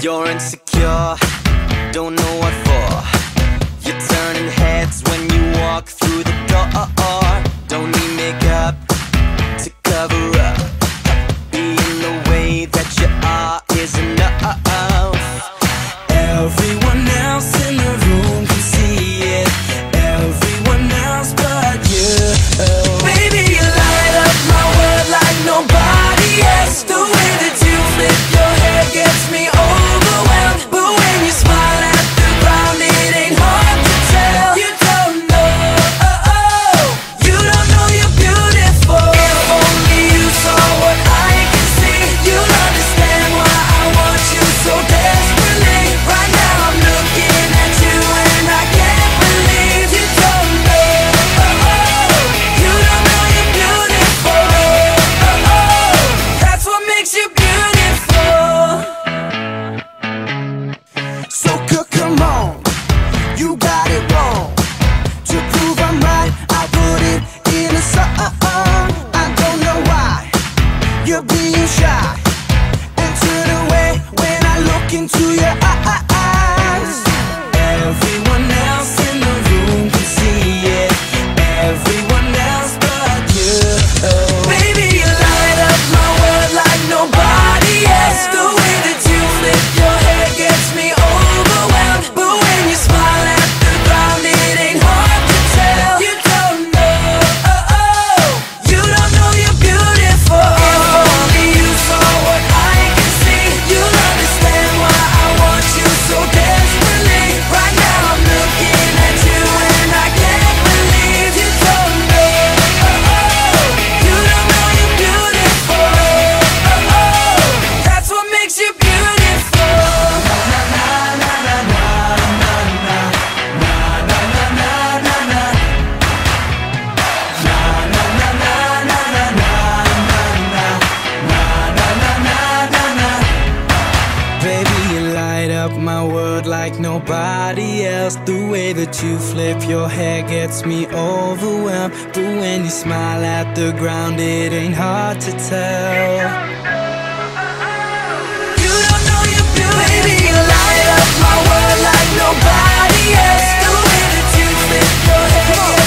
You're insecure, don't know what for. You're turning heads when you walk through the door. Don't need makeup to cover up. Being the way that you are is enough. Everyone else in the room can see it, everyone else but you. Baby, you light up my world like nobody else. The way that you flip your hair gets me overwhelmed. But when you smile at the ground, it ain't hard to tell. You don't know, you don't know you're beautiful. If only you saw what I can see, you'll understand why I want you so desperately. Right now I'm looking at you and I can't believe you don't know, you don't know you're beautiful. That's what makes you beautiful. So come on, you got it wrong. To prove I'm right, I put it in a song. I don't know why you're being shy and turn away when I look into your eyes. Everyone else in the room can see it, everyone else but you. Baby, you light up my world like nobody else. The way that you flip your hair gets me overwhelmed. But when you smile at the ground, it ain't hard to tell. You don't know, you don't know you're beautiful. If only you saw what I can see, you'll understand why I want you so desperately. Right now I'm looking at you and I can't believe you don't know, you don't know you're beautiful. That's what makes you beautiful. Baby, you light up my world like nobody else. The way that you flip your hair gets me overwhelmed. But when you smile at the ground, it ain't hard to tell. You don't know you're beautiful. Baby, you light up my world like nobody else. The way that you flip your hair